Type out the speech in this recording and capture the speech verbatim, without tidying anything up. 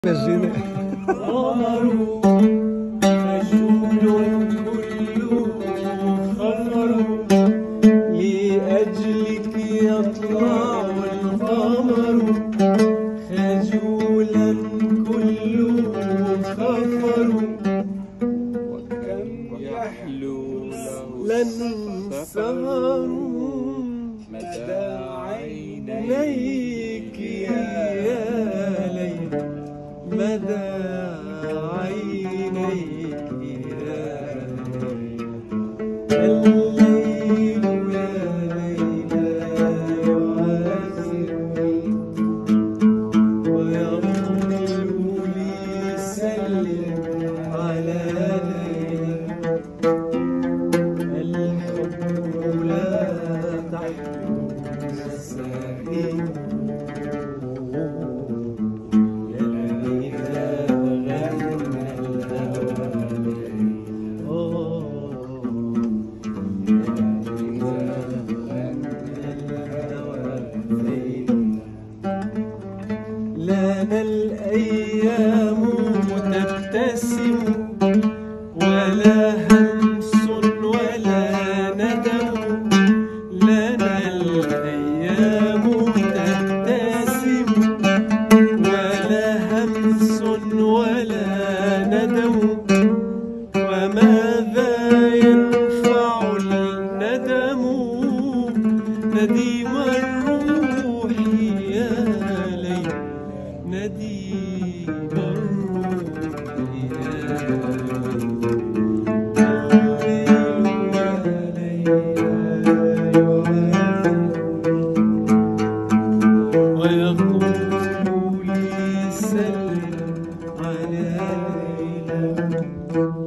مجينا ظهروا مشهود كله خفر لأجلك يطلع القمر خجولا كله خفر وكم يحلو له السهر مدى عينيك يا ليل مدى عينيك يا الليل يا ليلى يعاشرني ويقول لي سلم على ليلى الحب لا تحلو السعيد لنا الأيام تبتسم ولا همس ولا ندم لنا الأيام تبتسم ولا همس ولا ندم وماذا ينفع الندم نديم الروح يا ليل نديم الروح يا الليل يا ليلى ويقول لي سلم على ليلى